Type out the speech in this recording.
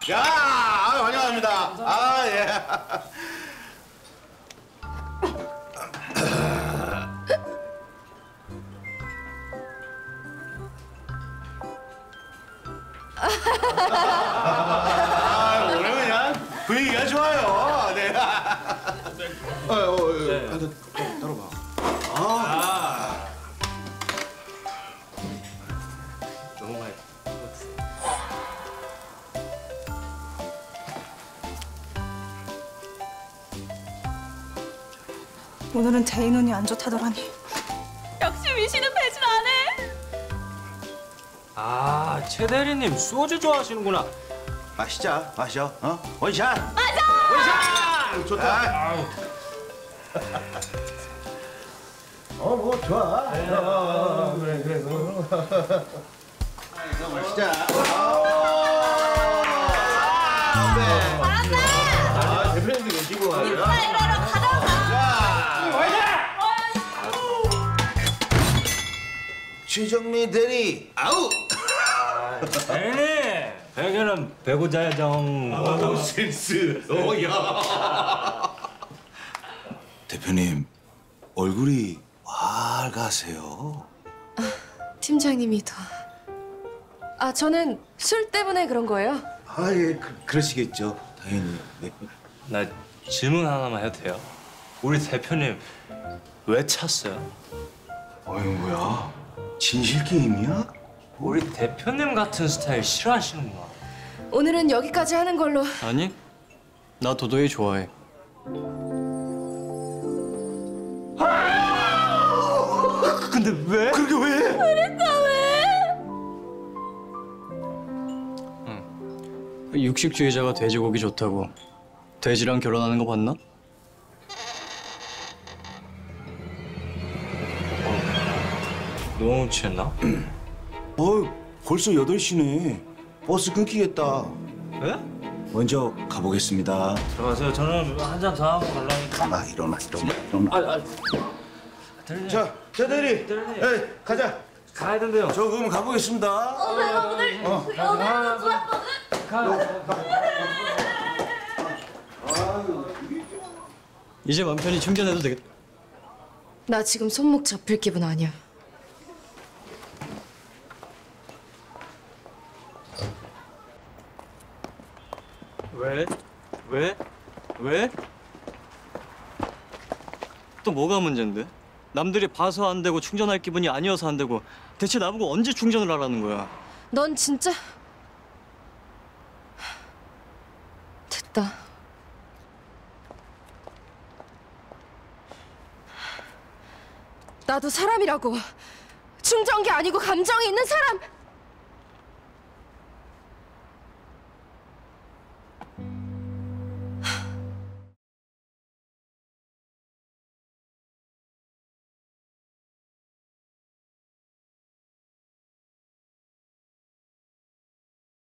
야, 환영합니다. 아, 예. 오늘 그냥 분위기가 좋아요. 네. 따라봐. 너무 많이. 오늘은 대희 눈이 안 좋다더라니. 역시 위시는 배신 안 해. 아, 최 대리님 소주 좋아하시는구나. 마시자, 마셔. 원샷. 맞아. 원샷. 좋다. 뭐 좋아. 그래. 마시자. 잘한다. 대표님도 계시고. 이러러 가자. 최정미 대리. 아우. 대리님, 베개는 베고 자야죠. 센스. 야. 대표님 얼굴이 빨가세요. 팀장님이 더. 저는 술 때문에 그런 거예요. 예, 그러시겠죠. 당연히. 네. 나 질문 하나만 해도 돼요? 우리 대표님 왜 찼어요? 뭐야? 진실 게임이야? 우리 대표님 같은 스타일 싫어하시는구나. 오늘은 여기까지 하는 걸로. 아니, 나 도도히 좋아해. 근데 왜? 그게 왜? 그러니까 왜? 육식주의자가 돼지고기 좋다고 돼지랑 결혼하는 거 봤나? 너무 취했나? 벌써 8시네. 버스 끊기겠다. 네? 먼저 가보겠습니다. 들어가세요. 저는 한 잔 더 하고 가려니까. 일어나. 대리님. 자, 대리. 대리님. 네, 가자. 가야 된대요. 저 그럼 가보겠습니다. 내가 오늘 연애하는 좋았거든. 이제 맘 편히 충전해도 되겠다. 나 지금 손목 잡힐 기분 아니야. 왜? 왜? 또 뭐가 문제인데? 남들이 봐서 안 되고 충전할 기분이 아니어서 안 되고 대체 나보고 언제 충전을 하라는 거야? 넌 진짜 됐다. 나도 사람이라고. 충전기 아니고 감정이 있는 사람.